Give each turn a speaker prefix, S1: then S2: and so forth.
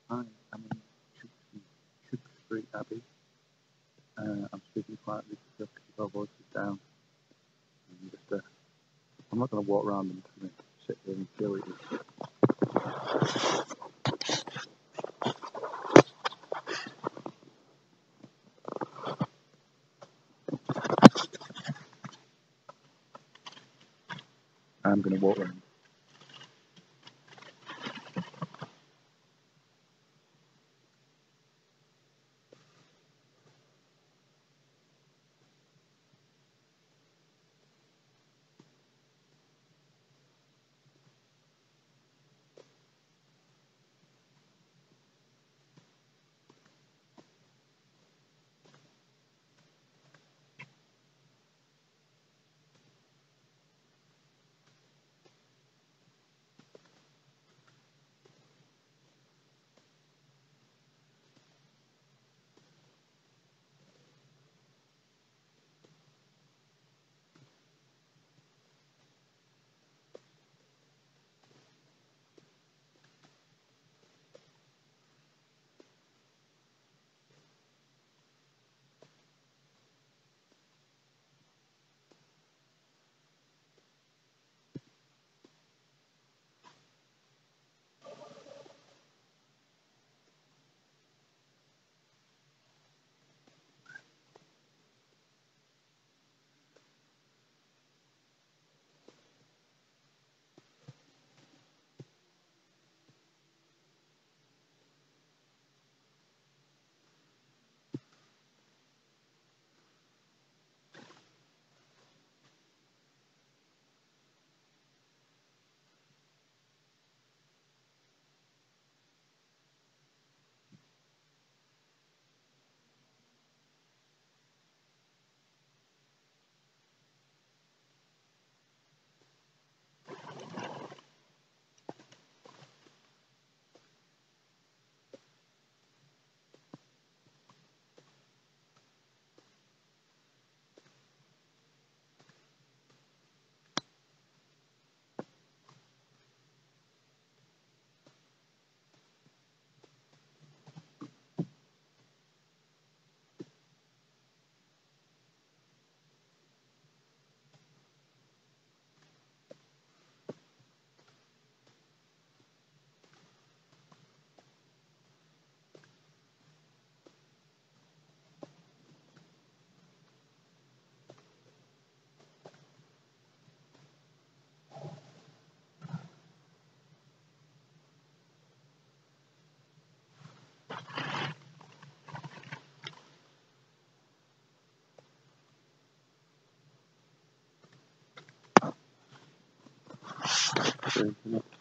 S1: Hi, I'm in Street Abbey. I'm speaking quietly to keep our voices down. And I'm not going to walk around them. I'm just going to sit here and feel it. I'm going to walk around. Very good.